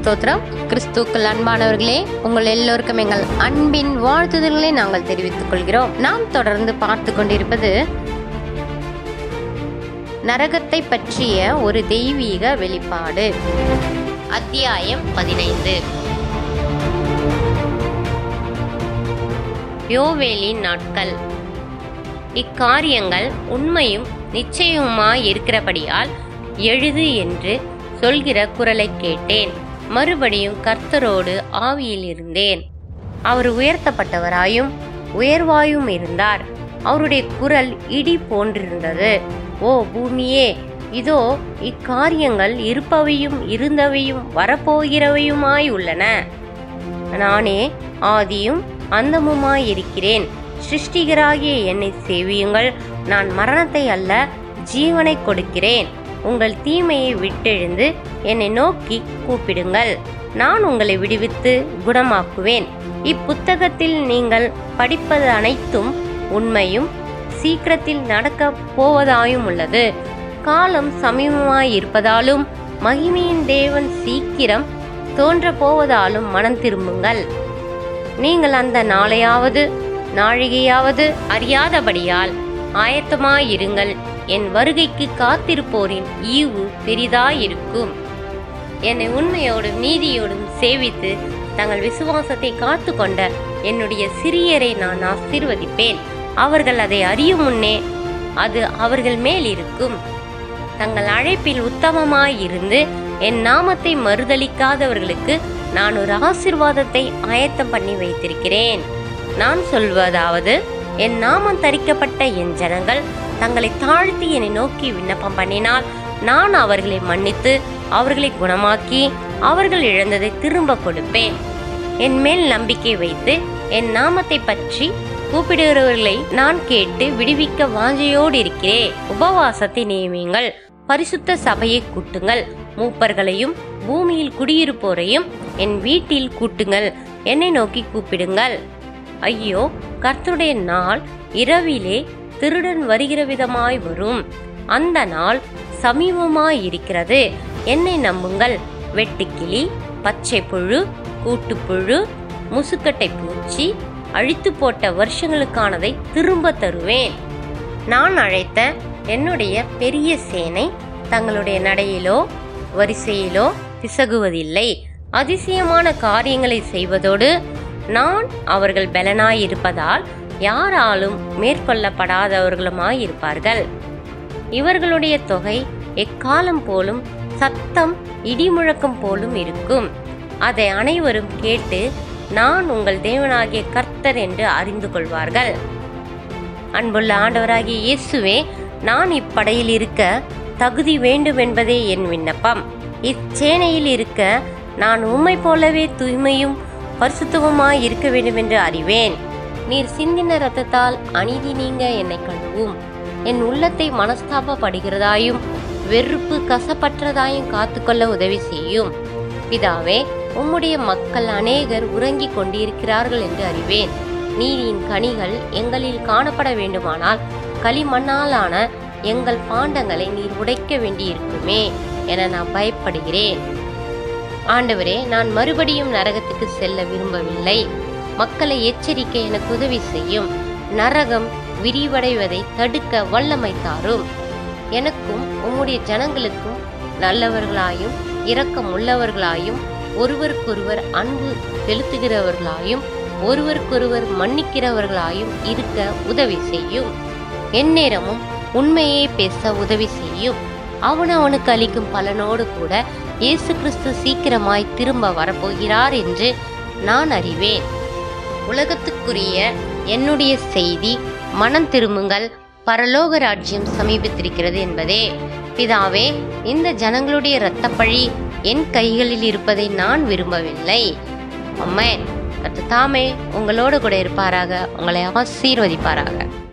ஸ்தோத்திரம். கிறிஸ்துக்கள் அன்பானவர்களே, உங்கள் எல்லோருக்கும் எங்கள் அன்பின் வாழ்த்துதல்களை நாங்கள் தெரிவித்துக் கொள்கிறோம். நாம் தொடர்ந்து பார்த்து கொண்டிருப்பது நரகத்தை பற்றிய ஒரு தெய்வீக வெளிப்பாடு. அத்தியாயம் 15. யோவேலின் நாட்கள். இக்காரியங்கள் உண்மையும் நிச்சயமாய் இருக்கிறபடியால் எழுது என்று சொல்கிற குரலை கேட்டேன். மறுபடியும் கர்த்தரோடு ஆவியில் இருந்தேன். அவர் உயர்த்தப்பட்டவராயும் உயர்வாயும் இருந்தார். அவருடைய குரல் இடி போன்றிருந்தது. ஓ பூமியே, இதோ இக்காரியங்கள் இருப்பவையும் இருந்தவையும் வரப்போகிறவையுமாய் உள்ளன. நானே ஆதியும் அந்தமுமாயிருக்கிறேன். சிருஷ்டிகராகிய என்னை சேவியுங்கள். நான் மரணத்தை அல்ல, ஜீவனை கொடுக்கிறேன். உங்கள் தீமையை விட்டெழுந்து என்னை நோக்கி கூப்பிடுங்கள். நான் உங்களை விடுவித்து குணமாக்குவேன். இப்புத்தகத்தில் நீங்கள் படிப்பது அனைத்தும் உண்மையும் சீக்கிரத்தில் நடக்க போவதாயும் உள்ளது. காலம் சமீபமாயிருப்பதாலும் மகிமையின் தேவன் சீக்கிரம் தோன்ற போவதாலும் மனம் திரும்புங்கள். நீங்கள் அந்த நாளையாவது நாழிகையாவது அறியாதபடியால் ஆயத்தமாயிருங்கள். என் வருகைக்கு காத்திருப்போரின் ஈவு பெரிதாயிருக்கும். என்னை உண்மையோடும் நீதியோடும் சேவித்து தங்கள் விசுவாசத்தை காத்து கொண்ட என்னுடைய சிறியரை நான் ஆசீர்வதிப்பேன். அவர்கள் அதை அறியும் முன்னே அது அவர்கள் மேல் இருக்கும். தங்கள் அழைப்பில் உத்தமமாயிருந்து என் நாமத்தை மறுதலிக்காதவர்களுக்கு நான் ஒரு ஆசீர்வாதத்தை ஆயத்தம் பண்ணி வைத்திருக்கிறேன். நான் சொல்வதாவது, என் நாமம் தரிக்கப்பட்ட என் ஜனங்கள் தங்களை தாழ்த்தி என்னை நோக்கி விண்ணப்பம் பண்ணினால் நான் அவர்களை மன்னித்து அவர்களை குணமாக்கி அவர்கள் இழந்ததை திரும்ப கொடுப்பேன். என் மேல் நம்பிக்கை வைத்து என் நாமத்தை பற்றி கூப்பிடுகிறவர்களை நான் கேட்டு விடுவிக்க வாஞ்சையோடு இருக்கிறேன். உபவாசத்தை நியமியுங்கள். பரிசுத்த சபையை கூட்டுங்கள். மூப்பர்களையும் பூமியில் குடியிருப்போரையும் என் வீட்டில் கூட்டுங்கள். என்னை நோக்கி கூப்பிடுங்கள். ஐயோ, கர்த்தருடைய நாள் இரவிலே திருடன் வருகிற விதமாய் வரும். அந்த நாள் சமீபமாயிருக்கிறது. என்னை நம்புங்கள். வெட்டுக்கிளி, பச்சை புழு, கூட்டுப்புழு, முசுக்கட்டை பூச்சி அழித்து போட்ட வருஷங்களுக்கானதை திரும்ப தருவேன். நான் அழைத்த என்னுடைய பெரிய சேனை தங்களுடைய நடையிலோ வரிசையிலோ பிசகுவதில்லை. அதிசயமான காரியங்களை செய்வதோடு நான் அவர்கள் பலனாயிருப்பதால் யாராலும் மேற்கொள்ளப்படாதவர்களுமாயிருப்பார்கள். இவர்களுடைய தொகை எக்காலம் போலும் சத்தம் இடிமுழக்கம் போலும் இருக்கும். அதை அனைவரும் கேட்டு நான் உங்கள் தேவனாகிய கர்த்தர் என்று அறிந்து கொள்வார்கள். அன்புள்ள ஆண்டவராகிய இயேசுவே, நான் இப்படையில் இருக்க தகுதி வேண்டும் என்பதே என் விண்ணப்பம். இச்சேனையில் இருக்க நான் உம்மை போலவே தூய்மையும் பரிசுத்தமுமாய் இருக்க வேண்டும் என்று அறிவேன். நீர் சிந்தின இரத்தத்தால் அநீதி நீங்க என்னை கழுவும். என் உள்ளத்தை மனஸ்தாபப்படுகிறதாயும் வெறுப்பு கசப்பற்றதாயும் காத்துக்கொள்ள உதவி செய்யும். பிதாவே, உம்முடைய மக்கள் அநேகர் உறங்கிக் கொண்டிருக்கிறார்கள் என்று அறிவேன். நீரின் கனிகள் எங்களில் காணப்பட வேண்டுமானால் களிமண்ணாலான எங்கள் பாண்டங்களை நீர் உடைக்க வேண்டியிருக்குமே என நான் பயப்படுகிறேன். ஆண்டவரே, நான் மறுபடியும் நரகத்துக்கு செல்ல விரும்பவில்லை. மக்களை எச்சரிக்க எனக்கு உதவி செய்யும். நரகம் விரிவடைவதை தடுக்க வல்லமை தாரும். எனக்கும் உம்முடைய ஜனங்களுக்கும் நல்லவர்களாயும் இரக்கம் உள்ளவர்களாயும் ஒருவருக்கொருவர் அன்பு செலுத்துகிறவர்களாயும் ஒருவருக்கொருவர் மன்னிக்கிறவர்களாயும் இருக்க உதவி செய்யும். எந்நேரமும் உண்மையே பேச உதவி செய்யும். அவனவனுக்கு அளிக்கும் பலனோடு கூட இயேசு கிறிஸ்து சீக்கிரமாய் திரும்ப வரப்போகிறார் என்று நான் அறிவேன். உலகத்துக்குரிய என்னுடைய செய்தி, மனம் திரும்புங்கள், பரலோக ராஜ்யம் சமீபித்திருக்கிறது என்பதே. பிதாவே, இந்த ஜனங்களுடைய இரத்தப்பழி என் கைகளில் இருப்பதை நான் விரும்பவில்லை. அம்மே, கர்த்தர் தாமே உங்களோடு கூட இருப்பாராக. உங்களை ஆசீர்வதிப்பாராக.